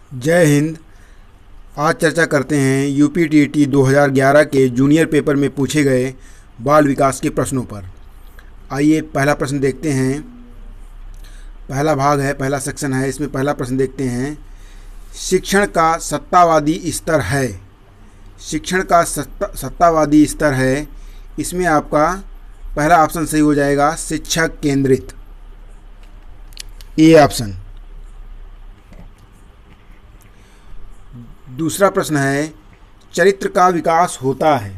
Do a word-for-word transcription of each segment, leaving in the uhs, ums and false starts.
जय हिंद। आज चर्चा करते हैं यूपीटीईटी दो हज़ार ग्यारह के जूनियर पेपर में पूछे गए बाल विकास के प्रश्नों पर। आइए पहला प्रश्न देखते हैं। पहला भाग है, पहला सेक्शन है। इसमें पहला प्रश्न देखते हैं। शिक्षण का सत्तावादी स्तर है। शिक्षण का सत्ता सत्तावादी स्तर है। इसमें आपका पहला ऑप्शन सही हो जाएगा, शिक्षक केंद्रित, ए ऑप्शन। दूसरा प्रश्न है, चरित्र का विकास होता है।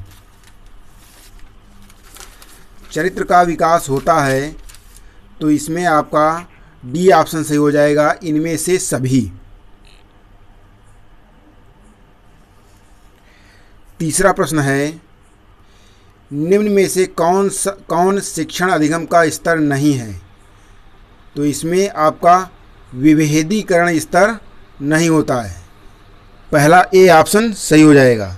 चरित्र का विकास होता है तो इसमें आपका डी ऑप्शन सही हो जाएगा, इनमें से सभी। तीसरा प्रश्न है, निम्न में से कौन सा कौन शिक्षण अधिगम का स्तर नहीं है। तो इसमें आपका विभेदीकरण स्तर नहीं होता है, पहला ए ऑप्शन सही हो जाएगा।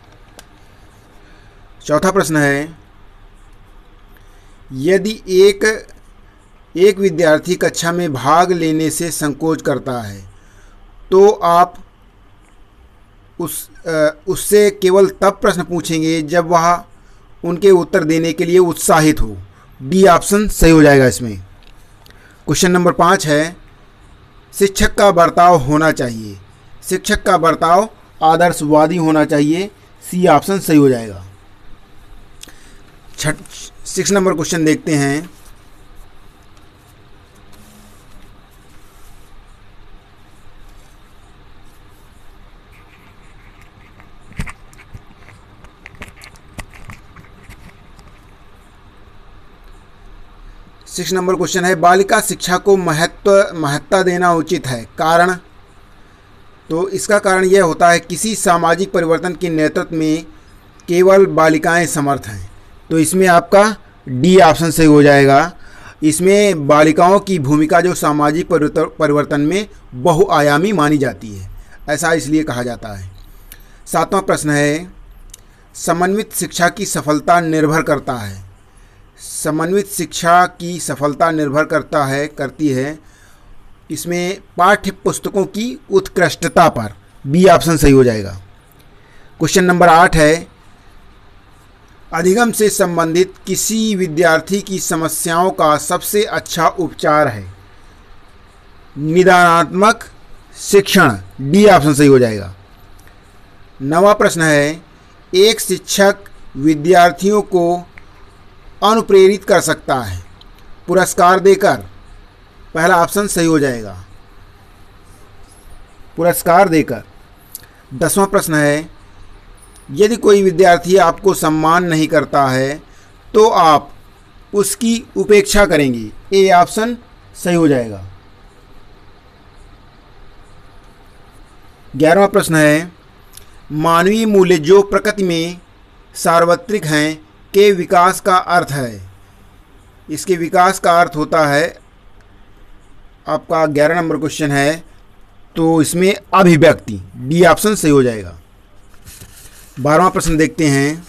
चौथा प्रश्न है, यदि एक एक विद्यार्थी कक्षा में भाग लेने से संकोच करता है तो आप उस उससे केवल तब प्रश्न पूछेंगे जब वह उनके उत्तर देने के लिए उत्साहित हो, डी ऑप्शन सही हो जाएगा इसमें। क्वेश्चन नंबर पाँच है, शिक्षक का बर्ताव होना चाहिए। शिक्षक का बर्ताव आदर्शवादी होना चाहिए, सी ऑप्शन सही हो जाएगा। छठ सिक्स नंबर क्वेश्चन देखते हैं। सिक्स नंबर क्वेश्चन है, बालिका शिक्षा को महत्व महत्ता देना उचित है, कारण। तो इसका कारण यह होता है, किसी सामाजिक परिवर्तन के नेतृत्व में केवल बालिकाएं समर्थ हैं। तो इसमें आपका डी ऑप्शन सही हो जाएगा। इसमें बालिकाओं की भूमिका जो सामाजिक परिवर्तन में बहुआयामी मानी जाती है, ऐसा इसलिए कहा जाता है। सातवां प्रश्न है, समन्वित शिक्षा की सफलता निर्भर करता है। समन्वित शिक्षा की सफलता निर्भर करता है करती है इसमें पाठ्य पुस्तकों की उत्कृष्टता पर, बी ऑप्शन सही हो जाएगा। क्वेश्चन नंबर आठ है, अधिगम से संबंधित किसी विद्यार्थी की समस्याओं का सबसे अच्छा उपचार है, निदानात्मक शिक्षण, डी ऑप्शन सही हो जाएगा। नवा प्रश्न है, एक शिक्षक विद्यार्थियों को अनुप्रेरित कर सकता है पुरस्कार देकर, पहला ऑप्शन सही हो जाएगा, पुरस्कार देकर। दसवां प्रश्न है, यदि कोई विद्यार्थी आपको सम्मान नहीं करता है तो आप उसकी उपेक्षा करेंगे, ए ऑप्शन सही हो जाएगा। ग्यारहवां प्रश्न है, मानवीय मूल्य जो प्रकृति में सार्वत्रिक हैं के विकास का अर्थ है। इसके विकास का अर्थ होता है आपका ग्यारह नंबर क्वेश्चन है, तो इसमें अभिव्यक्ति, डी ऑप्शन सही हो जाएगा। बारहवां प्रश्न देखते हैं।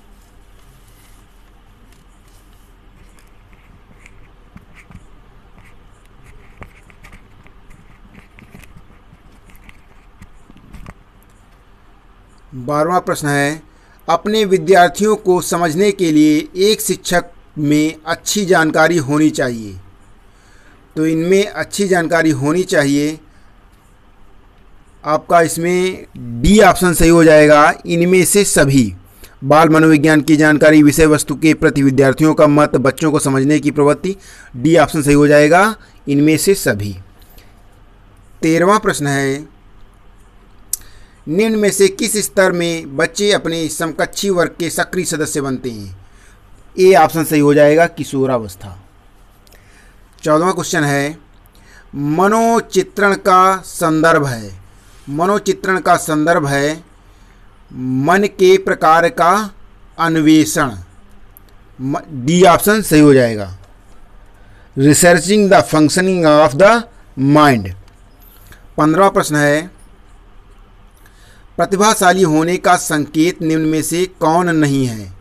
बारहवां प्रश्न है, अपने विद्यार्थियों को समझने के लिए एक शिक्षक में अच्छी जानकारी होनी चाहिए। तो इनमें अच्छी जानकारी होनी चाहिए, आपका इसमें डी ऑप्शन सही हो जाएगा, इनमें से सभी। बाल मनोविज्ञान की जानकारी, विषय वस्तु के प्रति विद्यार्थियों का मत, बच्चों को समझने की प्रवृत्ति, डी ऑप्शन सही हो जाएगा, इनमें से सभी। तेरहवां प्रश्न है, निम्न में से किस स्तर में बच्चे अपने समकक्षी वर्ग के सक्रिय सदस्य बनते हैं, ए ऑप्शन सही हो जाएगा, किशोरावस्था। चौदहवां क्वेश्चन है, मनोचित्रण का संदर्भ है। मनोचित्रण का संदर्भ है मन के प्रकार का अन्वेषण, डी ऑप्शन सही हो जाएगा, researching the functioning of the mind. पंद्रहवां प्रश्न है, प्रतिभाशाली होने का संकेत निम्न में से कौन नहीं है।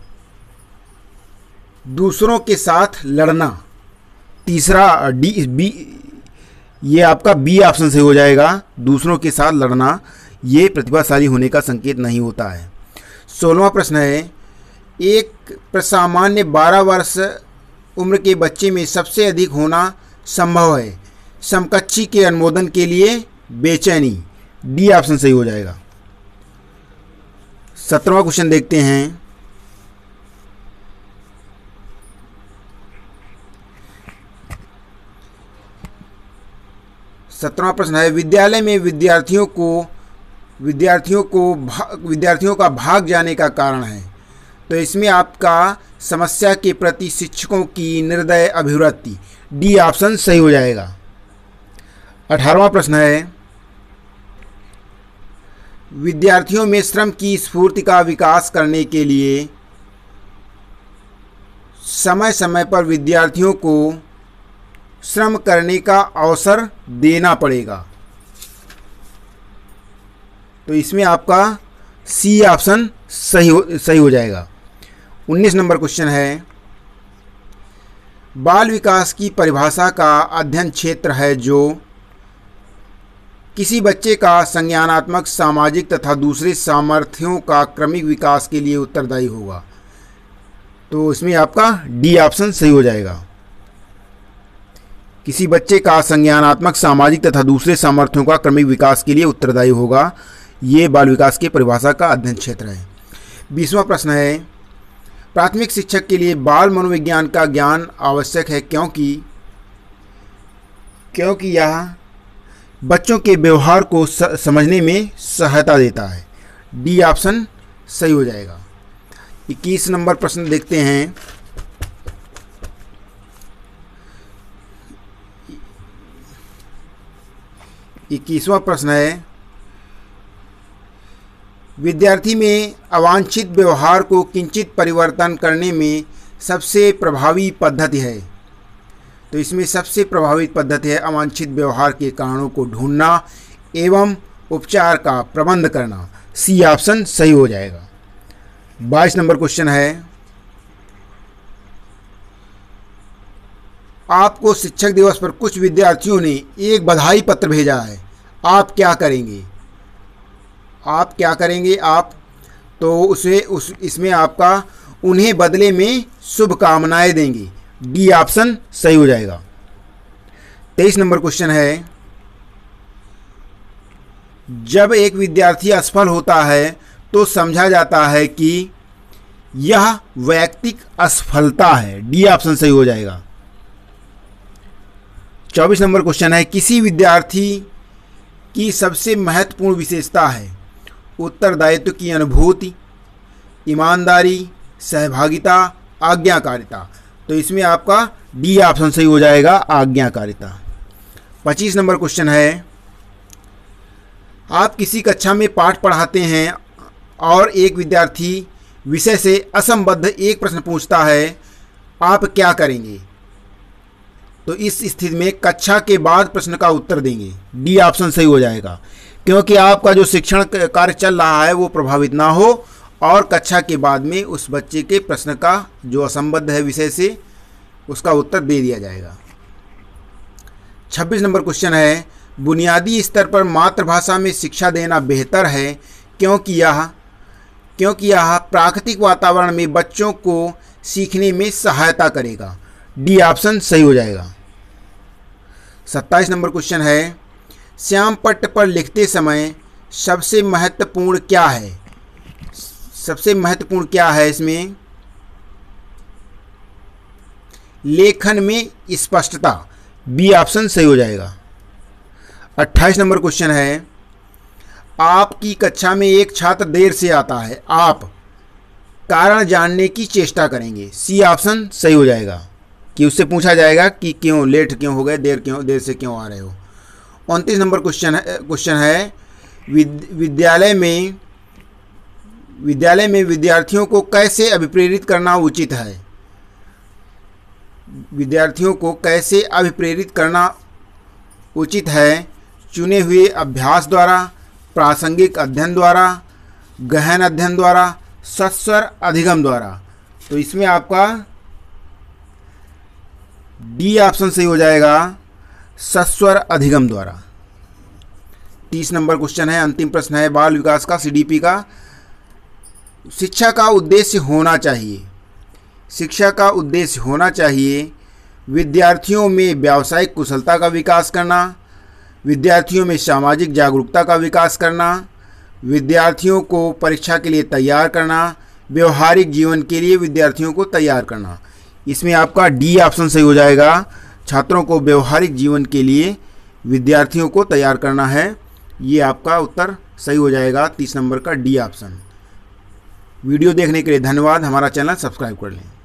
दूसरों के साथ लड़ना, तीसरा डी बी ये आपका बी ऑप्शन से हो जाएगा। दूसरों के साथ लड़ना ये प्रतिभाशाली होने का संकेत नहीं होता है। सोलहवां प्रश्न है, एक सामान्य बारह वर्ष उम्र के बच्चे में सबसे अधिक होना संभव है। समकक्षी के अनुमोदन के लिए बेचैनी, डी ऑप्शन सही हो जाएगा। सत्रहवां क्वेश्चन देखते हैं। सत्रहवां प्रश्न है, विद्यालय में विद्यार्थियों को विद्यार्थियों को विद्यार्थियों का भाग जाने का कारण है। तो इसमें आपका समस्या के प्रति शिक्षकों की निर्दय अभिवृत्ति, डी ऑप्शन सही हो जाएगा। अठारहवां प्रश्न है, विद्यार्थियों में श्रम की स्फूर्ति का विकास करने के लिए समय समय पर विद्यार्थियों को श्रम करने का अवसर देना पड़ेगा। तो इसमें आपका सी ऑप्शन सही हो सही हो जाएगा। उन्नीस नंबर क्वेश्चन है, बाल विकास की परिभाषा का अध्ययन क्षेत्र है जो किसी बच्चे का संज्ञानात्मक, सामाजिक तथा दूसरे सामर्थ्यों का क्रमिक विकास के लिए उत्तरदायी होगा। तो इसमें आपका डी ऑप्शन सही हो जाएगा। किसी बच्चे का संज्ञानात्मक, सामाजिक तथा दूसरे सामर्थ्यों का क्रमिक विकास के लिए उत्तरदायी होगा, ये बाल विकास की परिभाषा का अध्ययन क्षेत्र है। बीसवां प्रश्न है, प्राथमिक शिक्षक के लिए बाल मनोविज्ञान का ज्ञान आवश्यक है क्योंकि क्योंकि यह बच्चों के व्यवहार को समझने में सहायता देता है, डी ऑप्शन सही हो जाएगा। इक्कीस नंबर प्रश्न देखते हैं। इक्कीसवां प्रश्न है, विद्यार्थी में अवांछित व्यवहार को किंचित परिवर्तन करने में सबसे प्रभावी पद्धति है। तो इसमें सबसे प्रभावी पद्धति है अवांछित व्यवहार के कारणों को ढूंढना एवं उपचार का प्रबंध करना, सी ऑप्शन सही हो जाएगा। बाईस नंबर क्वेश्चन है, आपको शिक्षक दिवस पर कुछ विद्यार्थियों ने एक बधाई पत्र भेजा है, आप क्या करेंगे? आप क्या करेंगे आप तो उसे उस इसमें आपका उन्हें बदले में शुभकामनाएं देंगे, डी ऑप्शन सही हो जाएगा। तेईस नंबर क्वेश्चन है, जब एक विद्यार्थी असफल होता है तो समझा जाता है कि यह वैयक्तिक असफलता है, डी ऑप्शन सही हो जाएगा। चौबीस नंबर क्वेश्चन है, किसी विद्यार्थी की सबसे महत्वपूर्ण विशेषता है उत्तरदायित्व की अनुभूति, ईमानदारी, सहभागिता, आज्ञाकारिता। तो इसमें आपका डी ऑप्शन सही हो जाएगा, आज्ञाकारिता। पच्चीस नंबर क्वेश्चन है, आप किसी कक्षा में पाठ पढ़ाते हैं और एक विद्यार्थी विषय से असंबद्ध एक प्रश्न पूछता है, आप क्या करेंगे? तो इस स्थिति में कक्षा के बाद प्रश्न का उत्तर देंगे, डी ऑप्शन सही हो जाएगा, क्योंकि आपका जो शिक्षण कार्य चल रहा है वो प्रभावित ना हो और कक्षा के बाद में उस बच्चे के प्रश्न का जो असंबद्ध है विषय से उसका उत्तर दे दिया जाएगा। छब्बीस नंबर क्वेश्चन है, बुनियादी स्तर पर मातृभाषा में शिक्षा देना बेहतर है क्योंकि यह क्योंकि यह प्राकृतिक वातावरण में बच्चों को सीखने में सहायता करेगा, डी ऑप्शन सही हो जाएगा। सत्ताईस नंबर क्वेश्चन है, श्याम पट्ट पर लिखते समय सबसे महत्वपूर्ण क्या है? सबसे महत्वपूर्ण क्या है इसमें? लेखन में स्पष्टता, बी ऑप्शन सही हो जाएगा। अट्ठाईस नंबर क्वेश्चन है, आपकी कक्षा में एक छात्र देर से आता है, आप कारण जानने की चेष्टा करेंगे, सी ऑप्शन सही हो जाएगा, कि उससे पूछा जाएगा कि क्यों लेट क्यों हो गए, देर क्यों देर से क्यों आ रहे हो। उनतीस नंबर क्वेश्चन है क्वेश्चन है विद, विद्यालय में विद्यालय में विद्यार्थियों को कैसे अभिप्रेरित करना उचित है? विद्यार्थियों को कैसे अभिप्रेरित करना उचित है? चुने हुए अभ्यास द्वारा, प्रासंगिक अध्ययन द्वारा, गहन अध्ययन द्वारा, सस्वर अधिगम द्वारा। तो इसमें आपका डी ऑप्शन सही हो जाएगा, सस्वर अधिगम द्वारा। तीस नंबर क्वेश्चन है, अंतिम प्रश्न है, बाल विकास का सीडीपी का शिक्षा का उद्देश्य होना चाहिए। शिक्षा का उद्देश्य होना चाहिए विद्यार्थियों में व्यावसायिक कुशलता का विकास करना, विद्यार्थियों में सामाजिक जागरूकता का विकास करना, विद्यार्थियों को परीक्षा के लिए तैयार करना, व्यवहारिक जीवन के लिए विद्यार्थियों को तैयार करना। इसमें आपका डी ऑप्शन सही हो जाएगा। छात्रों को व्यवहारिक जीवन के लिए विद्यार्थियों को तैयार करना है, ये आपका उत्तर सही हो जाएगा। तीस नंबर का डी ऑप्शन। वीडियो देखने के लिए धन्यवाद। हमारा चैनल सब्सक्राइब कर लें।